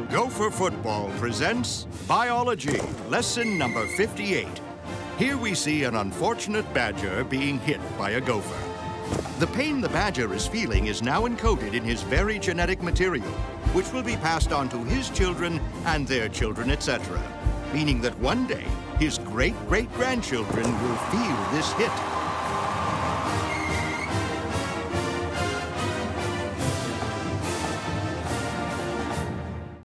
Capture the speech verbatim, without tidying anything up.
Gopher Football presents Biology, lesson number fifty-eight. Here we see an unfortunate badger being hit by a gopher. The pain the badger is feeling is now encoded in his very genetic material, which will be passed on to his children and their children, et cetera, meaning that one day his great-great-grandchildren will feel this hit.